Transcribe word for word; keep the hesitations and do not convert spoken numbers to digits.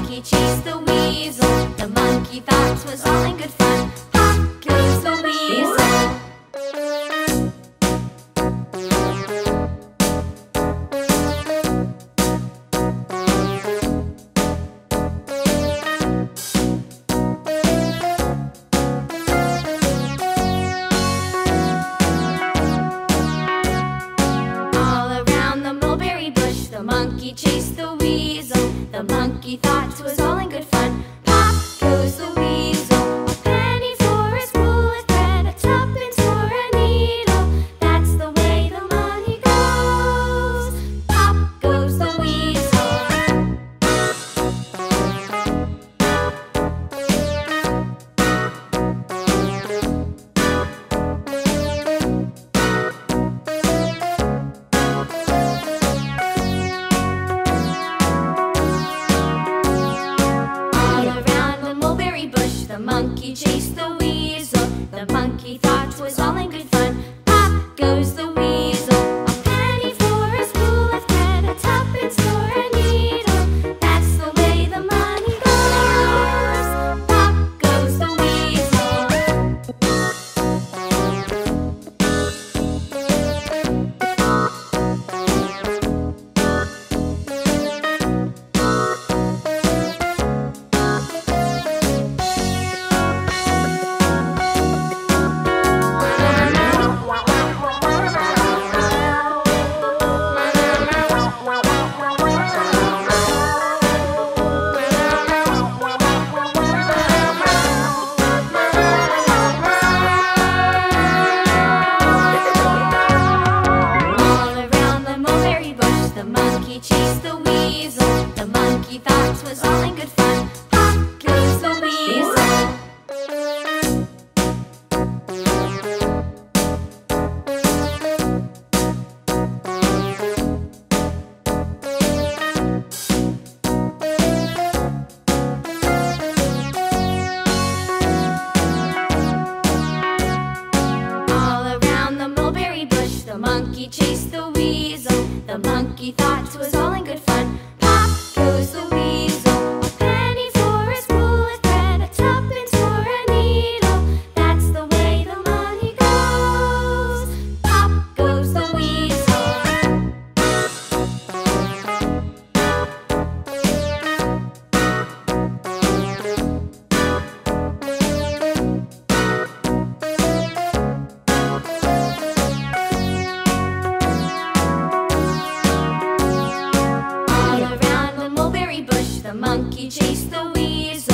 monkey chased the weasel. The monkey thought 'twas all in good fun. Pop goes the weasel. The monkey chased the weasel. The monkey thought 'twas all in good fun. Pop goes the weasel. A penny for a spool of thread, a tuppence for a needle. That's the way the money goes. Pop goes the weasel. The monkey chased the weasel. The monkey thought 'twas all in good fun. Pop goes the weasel. A penny for a spool of thread, a tuppence for a needle. That's the way the money goes. Pop goes the weasel. The monkey chased the weasel. The monkey thought 'twas all in good fun. Pop goes the weasel. All around the mulberry bush, the monkey chased the weasel. The monkey thought 'twas all in good fun. Pop goes the weasel. A penny for a spool of thread, a tuppence for a needle. That's the way the money goes. Pop goes the weasel. The monkey chased the weasel.